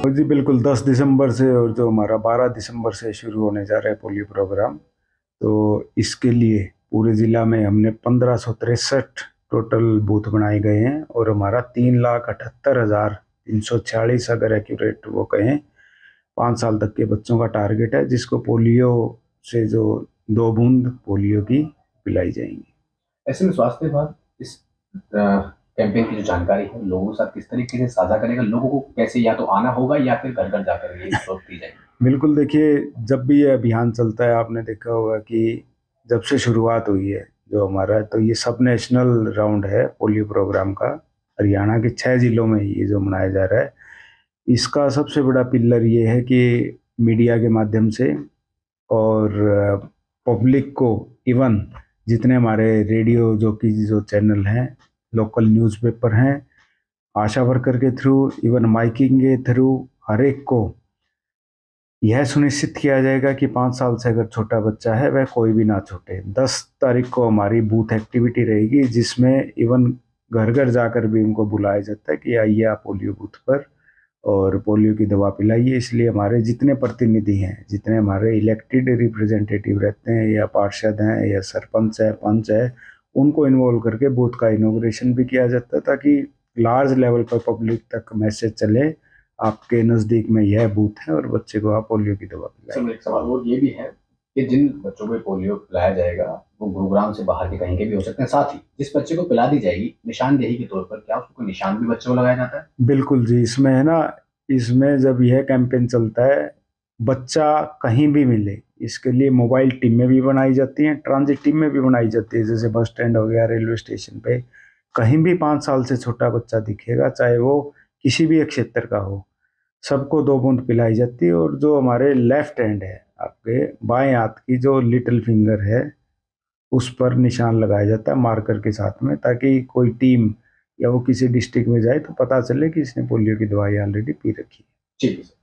जी बिल्कुल, 10 दिसंबर से और जो हमारा 12 दिसंबर से शुरू होने जा रहा है पोलियो प्रोग्राम। तो इसके लिए पूरे ज़िला में हमने 1563 टोटल बूथ बनाए गए हैं और हमारा 3,78,346 अगर एक्यूरेट वो कहें 5 साल तक के बच्चों का टारगेट है, जिसको पोलियो से जो 2 बूंद पोलियो की पिलाई जाएंगी। ऐसे में स्वास्थ्य विभाग इस कैंपेन की जो जानकारी है लोगों के साथ किस तरीके से साझा करेगा? लोगों को कैसे, या तो आना होगा या फिर घर घर जाकर ये प्रोत्साहित की जाएगी? बिल्कुल, देखिए, जब भी ये अभियान चलता है आपने देखा होगा कि जब से शुरुआत हुई है जो हमारा, तो ये सब नेशनल राउंड है पोलियो प्रोग्राम का। हरियाणा के 6 जिलों में ये जो मनाया जा रहा है, इसका सबसे बड़ा पिलर ये है कि मीडिया के माध्यम से और पब्लिक को, इवन जितने हमारे रेडियो जो चैनल हैं, लोकल न्यूज़पेपर हैं, आशा वर्कर के थ्रू, इवन माइकिंग के थ्रू, हर एक को यह सुनिश्चित किया जाएगा कि 5 साल से अगर छोटा बच्चा है वह कोई भी ना छूटे। 10 तारीख को हमारी बूथ एक्टिविटी रहेगी, जिसमें इवन घर घर जाकर भी उनको बुलाया जाता है कि आइए आप पोलियो बूथ पर और पोलियो की दवा पिलाइए। इसलिए हमारे जितने प्रतिनिधि हैं, जितने हमारे इलेक्टेड रिप्रेजेंटेटिव रहते हैं, या पार्षद हैं, या सरपंच है, पंच है, उनको इन्वॉल्व करके बूथ का इनॉग्रेशन भी किया जाता है, ताकि लार्ज लेवल पर पब्लिक तक मैसेज चले आपके नज़दीक में यह बूथ है और बच्चे को आप पोलियो की दवा पिलाएं। एक सवाल और ये भी है कि जिन बच्चों को पोलियो पिलाया जाएगा वो गुरुग्राम से बाहर के कहीं के भी हो सकते हैं। साथ ही जिस बच्चे को पिला दी जाएगी निशानदेही के तौर पर, क्या उसको कोई निशान भी बच्चे को लगाया जाता है? बिल्कुल जी, इसमें है ना, इसमें जब यह कैंपेन चलता है, बच्चा कहीं भी मिले, इसके लिए मोबाइल टीमें भी बनाई जाती हैं, ट्रांजिट टीम में भी बनाई जाती है। जैसे बस स्टैंड हो गया, रेलवे स्टेशन पे, कहीं भी 5 साल से छोटा बच्चा दिखेगा, चाहे वो किसी भी क्षेत्र का हो, सबको 2 बूंद पिलाई जाती है। और जो हमारे लेफ्ट हैंड है, आपके बाएं हाथ की जो लिटिल फिंगर है, उस पर निशान लगाया जाता है मार्कर के साथ में, ताकि कोई टीम या वो किसी डिस्ट्रिक्ट में जाए तो पता चले कि इसने पोलियो की दवाई ऑलरेडी पी रखी है। ठीक है।